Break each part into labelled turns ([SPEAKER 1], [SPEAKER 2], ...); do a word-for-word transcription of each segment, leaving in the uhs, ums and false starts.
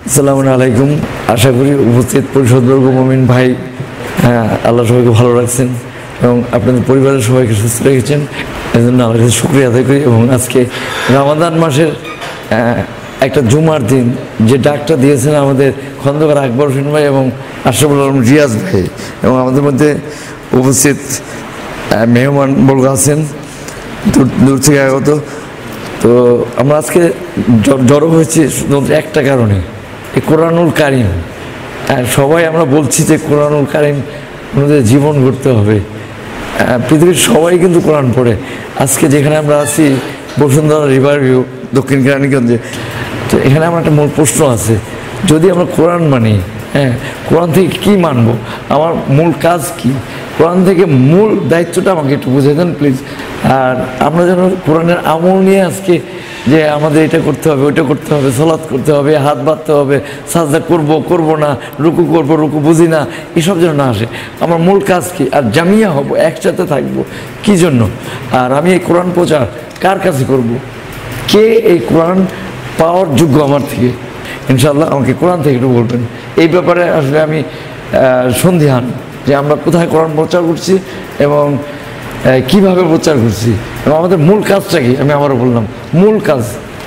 [SPEAKER 1] আসসালামু আলাইকুম। আশা করি উপস্থিত পরিষদবর্গ মুমিন ভাই হ্যাঁ আল্লাহ সবাইকে ভালো রাখছেন এবং আপনাদের পরিবারের সবাইকে সুস্থ রেখেছেন, এই জন্য আল্লাহর কাছে শুকরিয়া আদায় করি। এবং আজকে রমাদান মাসের একটা জুমার দিন যে ডাকটা দিয়েছেন আমাদের খন্দকার আকবর হোসেন ভাই এবং আশরাফুল আলম রিয়াজ ভাই, এবং আমাদের মধ্যে উপস্থিত মেহমান বর্গ আছেন দূর দূর থেকে আগত। তো আমরা আজকে জড়ো হয়েছি শুধুমাত্র একটা কারণে, এই কোরআনুল কারিম। সবাই আমরা বলছি যে কোরআনুল কারিম আমাদের জীবন গড়তে হবে। পৃথিবীর সবাই কিন্তু কোরআন পড়ে। আজকে যেখানে আমরা আছি বসুন্ধরা রিভার ভিউ দক্ষিণ কেরানীগঞ্জে, তো এখানে আমার একটা মূল প্রশ্ন আছে, যদি আমরা কোরআন মানি, হ্যাঁ কোরআন থেকে কী মানবো, আমার মূল কাজ কি, কোরআন থেকে মূল দায়িত্বটা আমাকে একটু বুঝিয়ে দেন প্লিজ। আর আমরা যেন কোরআনের আমল নিয়ে আজকে যে আমাদের এটা করতে হবে, ওইটা করতে হবে, সালাত করতে হবে, হাত বাঁধতে হবে, সাজদা করব করব না, রুকু করব রুকু বুঝি না, এসব যেন না আসে। আমার মূল কাজ কি, আর জামিয়া হব, একসাথে থাকবো কী জন্য, আর আমি এই কোরআন প্রচার কার কাছে করব, কে এই কোরআন পাওয়ার যোগ্য আমার থেকে। ইনশাআল্লাহ আমাকে কোরআন থেকে একটু বলবেন এই ব্যাপারে। আসলে আমি সন্দিহান যে আমরা কোথায় কোরআন প্রচার করছি এবং কিভাবে প্রচার করছি এবং আমাদের মূল কাজটা কি, আমি আবারও বললাম মূল কাজ।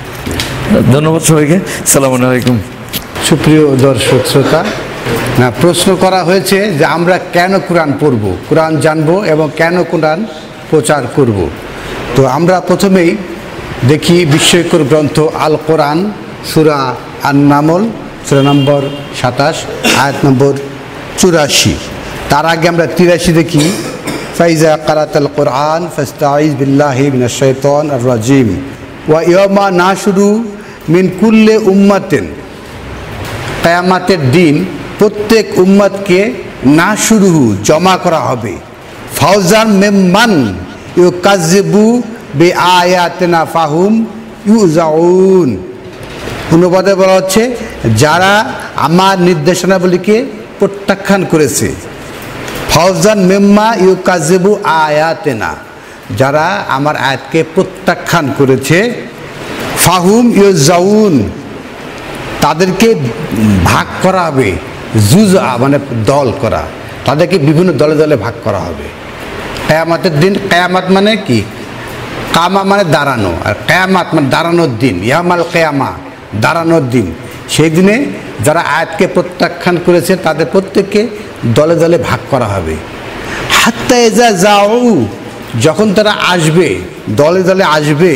[SPEAKER 1] ধন্যবাদ সবাইকে, আসসালামু আলাইকুম।
[SPEAKER 2] সুপ্রিয় দর্শক শ্রোতা, না প্রশ্ন করা হয়েছে যে আমরা কেন কোরআন পড়ব, কোরআন জানবো এবং কেন কোরআন প্রচার করব। তো আমরা প্রথমেই দেখি বিস্ময়কর গ্রন্থ আল কোরআন, সূরা আন-নামল, সূরা নম্বর সাতাশ, আয়াত নম্বর চুরাশি। তার আগে আমরা তিরাশি দেখি, ফাইজা কারাতাল কোরআন ফাস্তাইজ বিল্লাহি মিনাশ শাইতানির রাজিম ওয়া ইয়ামা নাশরু মিন কুল্লি উম্মাতিন। কিয়ামতের দিন প্রত্যেক উম্মতকে নাশরুহু জমা করা হবে, ফাওজান মিম্মান ইউকাযযিবু বিআয়াতিনা ফাহুম ইউজাউন। অনুবাদে বলা হচ্ছে যারা আমার নির্দেশনাবলীকে প্রত্যাখ্যান করেছে, ফাওজান মিম্মা ইউকাযযিবু আয়াতিনা, যারা আমার আয়াতকে প্রত্যাখ্যান করেছে, ফাহুম ইউজাউন, তাদেরকে ভাগ করা হবে, জুজা মানে দল করা, তাদেরকে বিভিন্ন দলে দলে ভাগ করা হবে। কিয়ামতের দিন, কিয়ামত মানে কি, কামা মানে দাঁড়ানো, আর কিয়ামত মানে দাঁড়ানোর দিন, ইয়ামাল কিয়ামা দাঁড়ানোর দিন। সেই দিনে যারা আয়াতকে প্রত্যাখ্যান করেছে তাদের প্রত্যেককে দলে দলে ভাগ করা হবে। হাত্তা ইজা যাও, যখন তারা আসবে, দলে দলে আসবে,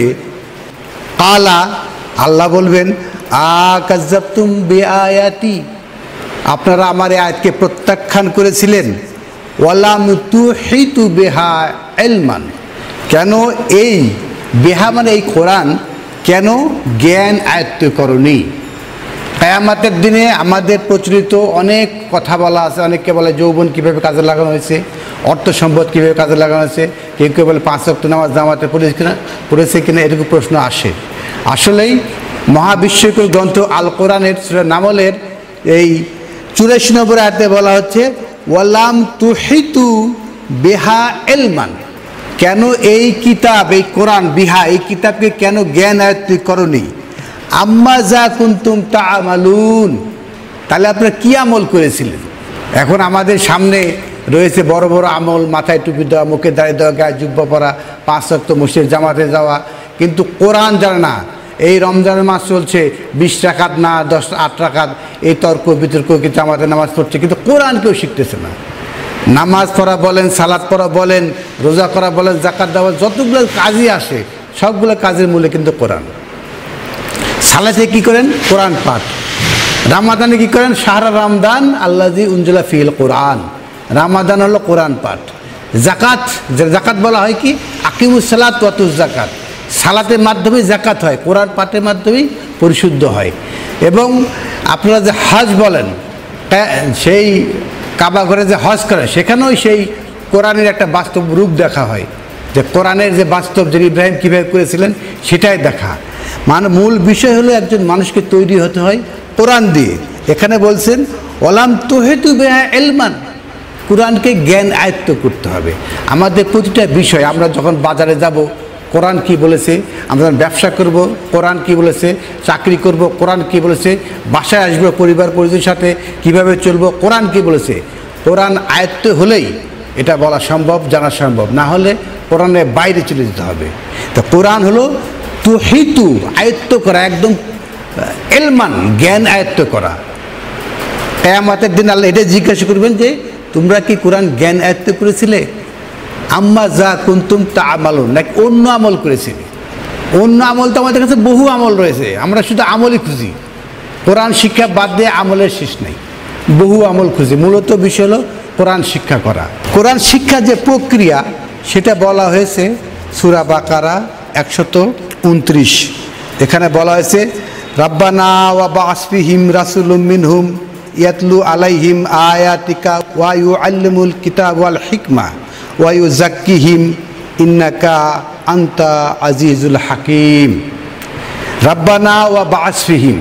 [SPEAKER 2] কালা, আল্লাহ বলবেন আকাযযাবতুম বিআয়াতি, আপনারা আমার আয়াতকে প্রত্যাখ্যান করেছিলেন, ওয়ালাম তুহিতু বিহা ইলমান, কেন এই বিহা মানে এই কোরআন, কেন জ্ঞান আয়ত্ত করনি। কিয়ামতের দিনে আমাদের প্রচলিত অনেক কথা বলা আছে, অনেককে বলে যৌবন কীভাবে কাজে লাগানো হয়েছে, অর্থ সম্পদ কীভাবে কাজে লাগানো হয়েছে, কেউ কেউ বলে পাঁচ ওয়াক্ত নামাজ জামাতে পড়েছে কিনা পড়েছে কিনা এরকম প্রশ্ন আসে। আসলেই মহাবিশ্বকর গ্রন্থ আল কোরআনের সূরা নামলের এই চুরাশি নম্বর আয়াতে বলা হচ্ছে ওয়ালাম তুহিতু বিহা ইলমান, কেন এই কিতাব, এই কোরআন বিহা, এই কিতাবকে কেন জ্ঞান আয়ত্ত করনি। আম্মা যা কুনতুম তা'মালুন, তাহলে আপনারা কী আমল করেছিলেন। এখন আমাদের সামনে রয়েছে বড় বড় আমল, মাথায় টুপি দেওয়া, মুখে দাঁড়িয়ে দেওয়া, গায়ে জুব্বা পরা, পাঁচ ওয়াক্ত মসজিদ জামাতে যাওয়া, কিন্তু কোরআন জানে না। এই রমজানের মাস চলছে, বিশ রাকাত না দশ আট রাকাত, এই তর্ক বিতর্ক কিন্তু আমাদের নামাজ পড়ছে, কিন্তু কোরআন কেউ শিখতেছে না। নামাজ পড়া বলেন, সালাত পড়া বলেন, রোজা করা বলেন, জাকাত দেওয়া, যতগুলো কাজই আসে সবগুলো কাজের মূলে কিন্তু কোরআন। সালাতে কি করেন, কোরআন পাঠ। রামাদানে কি করেন, শাহরা রমদান আল্লাযী উনজিলা ফিহিল কোরআন, রামাদান হলো কোরআন পাঠ। জাকাত, জাকাত বলা হয় কি, আকিমুস সালাত ওয়া তুজ জাকাত, সালাতের মাধ্যমে জাকাত হয়, কোরআন পাঠের মাধ্যমেই পরিশুদ্ধ হয়। এবং আপনারা যে হজ বলেন, সেই কাবা ঘরে যে হজ করে, সেখানেও সেই কোরআনের একটা বাস্তব রূপ দেখা হয়, যে কোরআনের যে বাস্তব, যে ইব্রাহিম কীভাবে করেছিলেন সেটাই দেখা। মানে মূল বিষয় হলো একজন মানুষকে তৈরি হতে হয় কোরআন দিয়ে। এখানে বলছেন ওয়ালাম তুহিতু বিহা ইলমান, কোরআনকে জ্ঞান আয়ত্ত করতে হবে। আমাদের প্রতিটা বিষয়, আমরা যখন বাজারে যাব কোরআন কি বলেছে, আমরা ব্যবসা করব কোরআন কি বলেছে, চাকরি করব কোরআন কি বলেছে, বাসায় আসবো পরিবার পরিজনের সাথে কিভাবে চলবো কোরআন কি বলেছে। কোরআন আয়ত্ত হলেই এটা বলা সম্ভব, জানা সম্ভব, না হলে কোরআনের বাইরে চলে যেতে হবে। তো কোরআন হলো তুহিতু, আয়ত্ত করা, একদম এলমান, জ্ঞান আয়ত্ত করা। কিয়ামতের দিন আল্লাহ এটা জিজ্ঞাসা করবেন যে তোমরা কি কোরআন জ্ঞান আয়ত্ত করেছিলে, আম্মা যা কুনতুম তা'মালুন, নাকি অন্য আমল করেছিলে। অন্য আমল তো আমাদের কাছে বহু আমল রয়েছে, আমরা শুধু আমলই খুঁজি। কোরআন শিক্ষা বাদ দিয়ে আমলের শেষ নেই, বহু আমল খুঁজি। মূলত বিষয় হলো কোরআন শিক্ষা করা। কোরআন শিক্ষা যে প্রক্রিয়া সেটা বলা হয়েছে সূরা বাকারা একশত উনত্রিশ। এখানে বলা হয়েছে রাব্বানা ওয়া বা'আস ফীহিম রাসূলুম মিনহুম ইয়াতলু আলাইহিম আয়াতিকা ওয়া ইউআল্লিমুল কিতাব ওয়াল হিকমা ওয়া ইউযাক্কিহিম ইন্নাকা আনতা আজিজুল হাকিম। রাব্বানা ওয়া বা'আস ফীহিম,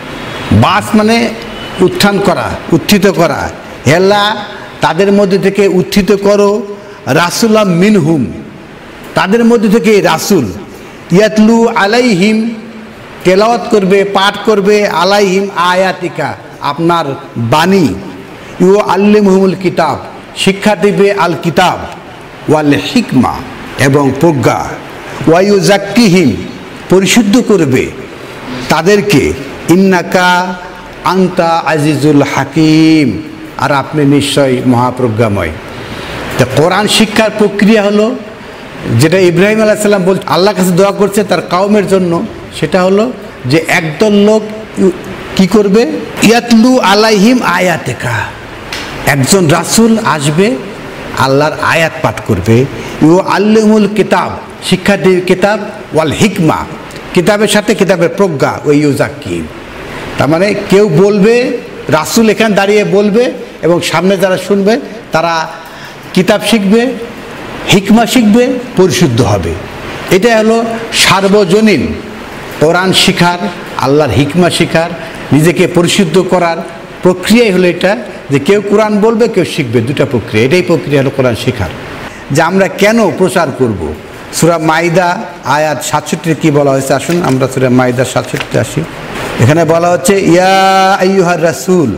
[SPEAKER 2] বাস মানে উত্থান করা, উত্থিত করা। হেলা তাদের মধ্যে থেকে উত্থিত করো রাসূলাম মিনহুম, তাদের মধ্যে থেকে রাসূল, ইয়াতলু আলাইহিম, তেলাওয়াত করবে, পাঠ করবে, আলাইহিম আয়াতিকা, আপনার বাণী, ইউ আল্লিমহুমুল কিতাব, শিক্ষা দিবে, আল কিতাব ওয়াল হিকমা, এবং প্রজ্ঞা, ওয়া ইউযাক্কিহিম, পরিশুদ্ধ করবে তাদেরকে, ইন্নাকা আনতা আজিজুল হাকিম, আর আপনি নিশ্চয় মহাপ্রজ্ঞাময়। তা কোরআন শিক্ষার প্রক্রিয়া হলো যেটা ইব্রাহিম আলাইহিস সালাম বল আল্লাহর কাছে দোয়া করছে তার কওমের জন্য, সেটা হলো যে একদল লোক কি করবে, ইয়াতলু আলাইহিম আয়াতিকা, একজন রাসূল আসবে আল্লাহর আয়াত পাঠ করবে, ইউ আল্লিমুল কিতাব, শিক্ষা দিবে কিতাব, ওয়াল হিকমা, কিতাবের সাথে কিতাবের প্রজ্ঞা, ওই ইউযাক্কিহিম। তার মানে কেউ বলবে, রাসূল এখানে দাঁড়িয়ে বলবে এবং সামনে যারা শুনবে তারা কিতাব শিখবে, হিকমা শিখবে, পরিশুদ্ধ হবে। এটা হলো সার্বজনীন কোরআন শিখার, আল্লাহর হিকমা শিখার, নিজেকে পরিশুদ্ধ করার প্রক্রিয়াই হলো এটা, যে কেউ কোরআন বলবে, কেউ শিখবে, দুটা প্রক্রিয়া। এটাই প্রক্রিয়া হলো কোরআন শিখার। যে আমরা কেন প্রচার করব, সূরা মাইদা আয়াত সাতষট্টি কি বলা হয়েছে, আসুন আমরা সূরা মাইদা সাতষট্টি আসি। এখানে বলা হচ্ছে ইয়া আইয়ুহার রাসূল,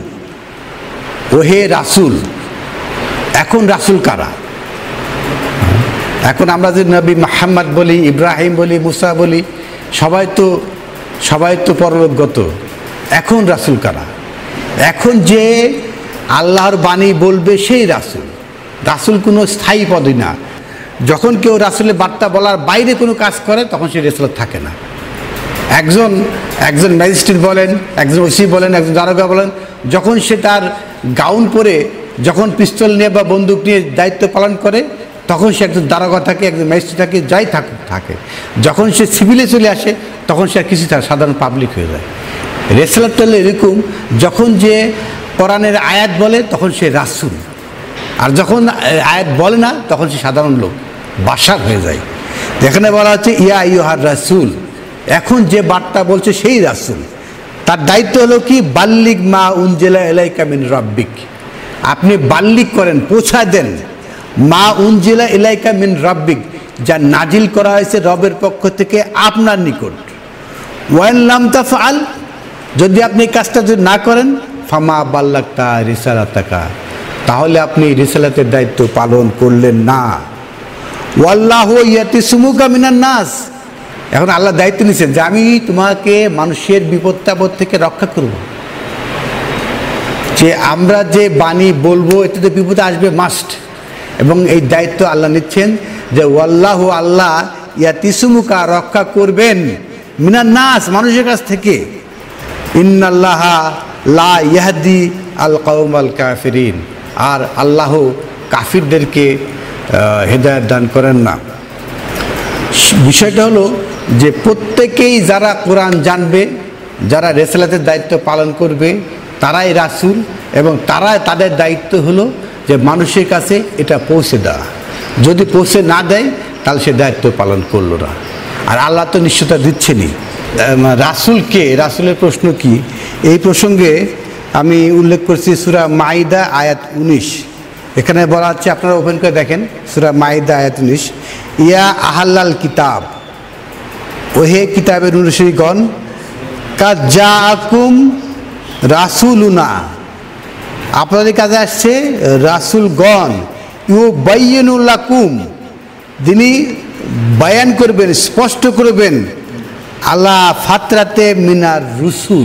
[SPEAKER 2] ওহে রাসূল। এখন রাসূল কারা? এখন আমরা যে নবী মুহাম্মদ বলি, ইব্রাহিম বলি, মুসা বলি, সবাই তো সবাই তো পরলোকগত। এখন রাসূল কারা? এখন যে আল্লাহর বাণী বলবে সেই রাসূল। রাসূল কোনো স্থায়ী পদই না। যখন কেউ রাসূলের বার্তা বলার বাইরে কোনো কাজ করে তখন সে রাসূল থাকে না। একজন একজন ম্যাজিস্ট্রেট বলেন, একজন ওসি বলেন, একজন দারোগা বলেন, যখন সে তার গাউন পরে, যখন পিস্তল নিয়ে বা বন্দুক নিয়ে দায়িত্ব পালন করে, তখন সে একজন দারোগা থাকে, একজন ম্যাজিস্ট্রেট থাকে, যাই থাকুক থাকে। যখন সে সিভিলে চলে আসে তখন সে আর কিছু থাকে, সাধারণ পাবলিক হয়ে যায়। রেসালাত হলো এরকম, যখন যে কোরআনের আয়াত বলে তখন সে রাসূল, আর যখন আয়াত বলে না তখন সে সাধারণ লোক, বাশার হয়ে যায়। এখানে বলা হচ্ছে ইয়া আইয়ুহার রাসূল, এখন যে বার্তা বলছে সেই রাসূল। তার দায়িত্ব হলো কি, বাল্লিগ মা উনজিলা ইলাইকা মিন রাব্বিক, আপনি বাল্লিগ করেন, পৌঁছা দেন, মা উনজিলা ইলাইকা মিন রাব্বিক, যা নাজিল করা হয়েছে রবের পক্ষ থেকে আপনার নিকট। ওয়াইন লাম তাফআল, যদি আপনি কাজটা যদি না করেন, ফামা বাল্লাগতা রিসালাতাকা, তাহলে আপনি রিসালাতের দায়িত্ব পালন করলেন না। ওয়াল্লাহু ইয়াতিসুমুকা মিনান নাস, এখন আল্লাহ দায়িত্ব নিয়েছেন যে আমি তোমাকে মানুষের বিপত্তাপদ থেকে রক্ষা করব। যে আমরা যে বাণী বলবো এতে তো বিপদ আসবে মাস্ট, এবং এই দায়িত্ব আল্লাহ নিচ্ছেন যে ওয়াল্লাহু, আল্লাহ ইয়াতিসুমুকা, রক্ষা করবেন, মিনান নাস, মানুষের কাছ থেকে। ইন্নাল্লাহা লা ইয়াহদি আল কওমাল কাফিরিন, আর আল্লাহ কাফিরদেরকে হেদায়েত দান করেন না। বিষয়টা হলো যে প্রত্যেকেই যারা কোরআন জানবে, যারা রেসালাতের দায়িত্ব পালন করবে, তারাই রাসূল, এবং তারা তাদের দায়িত্ব হলো যে মানুষের কাছে এটা পৌঁছে দেওয়া। যদি পৌঁছে না দেয় তাহলে সে দায়িত্ব পালন করলো না। আর আল্লাহ তো নিশ্চয়তা দিচ্ছেনই। রাসূলকে, রাসূলের প্রশ্ন কি, এই প্রসঙ্গে আমি উল্লেখ করছি সূরা মাইদা আয়াত উনিশ। এখানে বলা হচ্ছে, আপনারা ওপেন করে দেখেন সূরা মাইদা আয়াত উনিশ, ইয়া আহাল্লাল কিতাব, ওহে কিতাবের অনুসারীগণ, কাদ জাআকুম রাসূলুনা, আপনাদের কাছে আসছে রাসূলগণ, ইউবাইয়িনু লাকুম, যিনি বায়ান করবেন, স্পষ্ট করবেন, আলা ফাতরাতে মিনার রুসুল।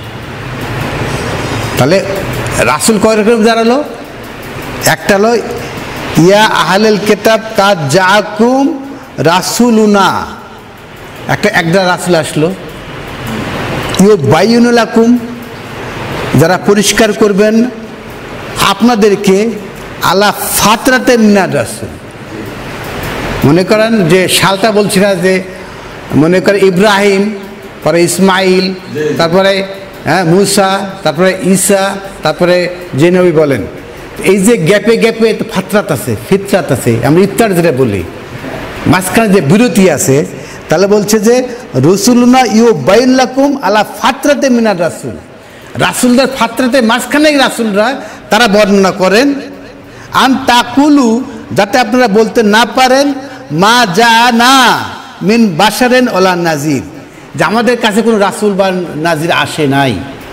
[SPEAKER 2] তাহলে রাসূল কয় রকম দাঁড়ালো? একটা হলো ইয়া আহলেল কিতাব কাদ জাআকুম রাসূলুনা, একটা একটা রাসূল আসলো। ইউবাইয়িনু লাকুম, যারা পরিষ্কার করবেন আপনাদেরকে, আলা ফাতরাতে মিনার রাসূল। মনে করেন যে সালটা বলছি না, যে মনে করেন ইব্রাহিম, পরে ইসমাইল, তারপরে হ্যাঁ মুসা, তারপরে ঈসা, তারপরে যে নবী বলেন, এই যে গ্যাপে গ্যাপে ফাতরাত আছে, ফিতরাত আছে, আমরা ইফতার যেটা বলি, মাঝখানে যে বিরতি আছে, তাহলে বলছে যে রসুলুনা ইউবাইয়িনু লাকুম আলা ফাতরাতে মিনার রাসূল। রাসূলদের ফাতরাতে মাঝখানে রাসূলরা তারা বর্ণনা করেন, আন তাকুলু, যাতে আপনারা বলতে না পারেন, মা জাআনা মিন বাশারিন ওয়ালা নাজির, যে আমাদের কাছে কোনো রাসূল বা নাজির আসে নাই।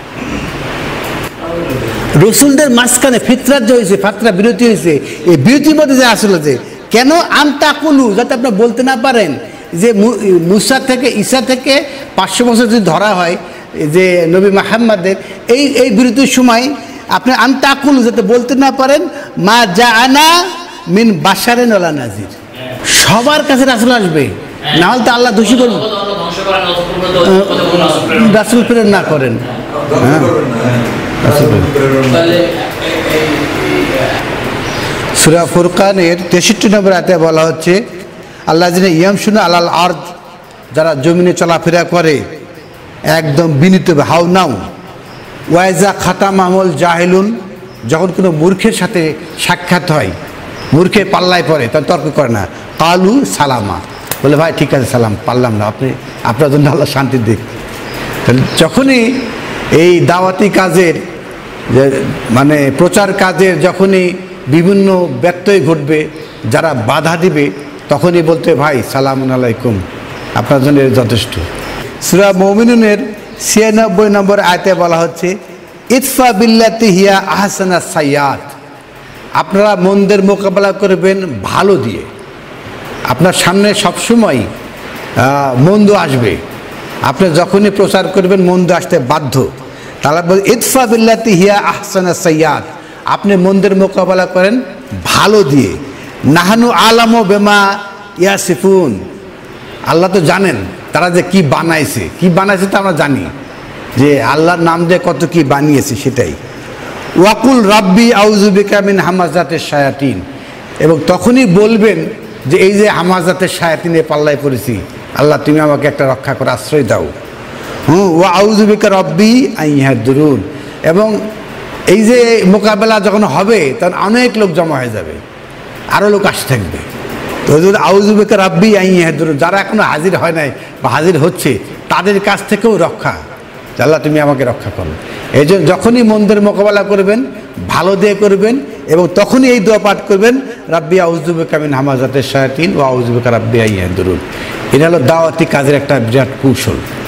[SPEAKER 2] রসুলদের মাঝখানে ফিতরাত যে হয়েছে, ফাতরা বিরতি হয়েছে, এই বিরতির মধ্যে যে রাসূল আছে, কেন? আন তাকুলু, যাতে আপনারা বলতে না পারেন যে মুসা থেকে ঈসা থেকে পাঁচশো বছর যদি ধরা হয় যে নবী মুহাম্মদের, এই এই বিরতির সময় আপনি আন তাকুলু, যাতে বলতে না পারেন, মা জাআনা মিন বাশারিন ওয়ালা নাজির, সবার কাছে রাসূল আসবে, না হলে তো আল্লাহ দোষী করবেন, রাসূল প্রেরণ না করেন। হ্যাঁ, সূরা ফুরকানের তেষট্টি নম্বর আয়াতে বলা হচ্ছে, আল্লাহ যিনি ইয়ামশুনা আলাল আরদ, যারা জমিনে চলাফেরা করে একদম বিনীতভাবে, হাউ নাও, ওয়াইজা খাতামাহুল জাহিলুন, যখন কোনো মূর্খের সাথে সাক্ষাৎ হয়, মূর্খের পাল্লায় পড়ে, তার তর্ক করে না, কালু সালামা, বলে ভাই ঠিক আছে সালাম, পারলাম না, আপনি আপনার জন্য আল্লাহ শান্তি দিক। তাহলে যখনই এই দাওয়াতি কাজের মানে প্রচার কাজের যখনই বিভিন্ন ব্যত্যয় ঘটবে, যারা বাধা দিবে, তখনই বলতে ভাই সালামুন আলাইকুম, আপনার জন্য যথেষ্ট। সূরা মুমিনুনের ছিয়ানব্বই নম্বর আয়াতে বলা হচ্ছে, ইতফা বিল্লাতি হিয়া আহসানা সাইয়াত, আপনারা মন্দের মোকাবেলা করবেন ভালো দিয়ে। আপনার সামনে সবসময় মন্দ আসবে, আপনি যখনই প্রচার করবেন মন্দ আসতে বাধ্য। তাহলে ইতফা বিল্লাতি হিয়া আহসানা সাইয়াত, আপনি মন্দের মোকাবেলা করেন ভালো দিয়ে। নাহানু আলামু বেমা ইয়াসিফুন, আল্লাহ তো জানেন তারা যে কি বানাইছে, কি বানাইছে তা আমরা জানি, যে আল্লাহর নাম দিয়ে কত কি বানিয়েছে সেটাই। ওয়াকুল রাব্বি আউযু বিকা মিন হামাযাতিশ শায়াতিন, এবং তখনই বলবেন যে এই যে হামাযাতের শায়াতিনের পাল্লায় পড়েছি, আল্লাহ তুমি আমাকে একটা রক্ষা করে আশ্রয় দাও। হুম, ওয়া আউযু বিকা রাব্বি আন ইয়াহদুরুন, এবং এই যে মোকাবেলা যখন হবে তখন অনেক লোক জমা হয়ে যাবে, আরও লোক আসতে থাকবে। তো আউযু বিকা রাব্বি আন ইয়াহদুরুন, যারা এখনো হাজির হয় নাই বা হাজির হচ্ছে, তাদের কাছ থেকেও রক্ষা, আল্লাহ তুমি আমাকে রক্ষা করো। এই জন্য যখনই মন্দের মোকাবেলা করবেন ভালো দিয়ে করবেন, এবং তখনই এই দোয়া পাঠ করবেন, রাব্বি আউযু বিকা মিন হামাযাতিশ শায়াতিন ওয়া আউযু বিকা রাব্বি আন ইয়াহদুরুন। এটা হলো দাওয়াতি কাজের একটা বিরাট কৌশল।